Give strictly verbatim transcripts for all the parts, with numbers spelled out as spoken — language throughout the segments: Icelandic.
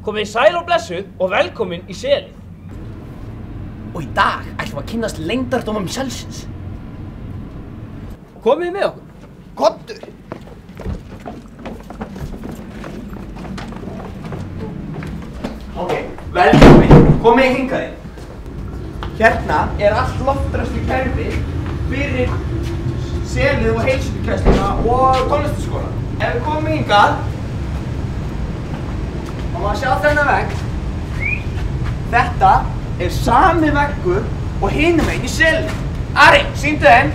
Komið sæl og blessuð og velkomin í Selið. Og í dag ætlum við að kynnast leyndardómum selsins. Komið með okkur. Komdu! Ok, velkomin. Komið hingað inn. Hérna er allt loftræstu kerfi fyrir Selið og heilsugæsluna og tónlistarskólann. Ef við komum hingað og maður sjá þennan vegg. Þetta er sami veggur og hinum einn í Selið. Ari, sýndu þeim.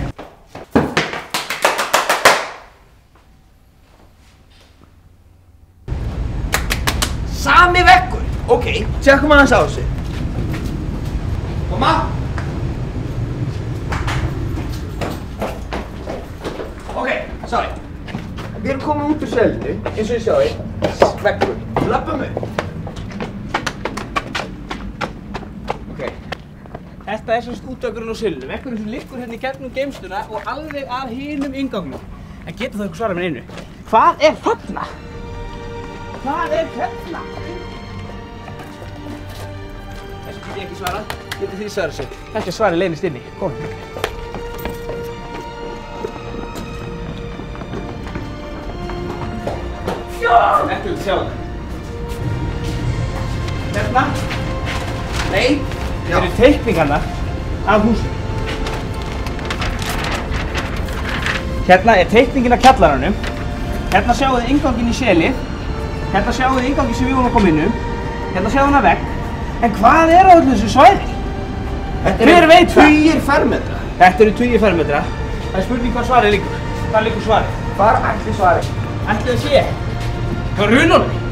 Sami veggur. Ok, tjekkum aðeins á þessu. Koma. Ok, sorry. Við erum komin út úr Selinu, eins og ég sjáðu, veggur. Löpum upp. Þetta er svona útvegurinn á Selinu, vegurinn sem liggur hérna í gegnum geymsluna og alveg að hinum inngangnum. En getur það eitthvað svarað mér einu? Hvað er þarna? Hvað er þarna? Þessu get ég ekki svarað. Getið þið svarað þessu? Þetta svarið leynist inni. Komum. Ekki vil sjá það. Hérna? Nei. Þetta eru teikningarnar af húsinu. Hérna er teikningin af kjallaranum. Hérna sjáu þið innganginn í Selið. Hérna sjáu þið innganginn sem við vorum að koma inn um. Hérna sjáu hana vegg. En hvað er á öllu þessu svæði? Hver veit það? Tugir fermetra. Þetta eru tugir fermetra. Það er spurning hvað svarið liggur. Hvað liggur svarið? Hvar ætli svarið? Ætli það sé? Hvað er rununum?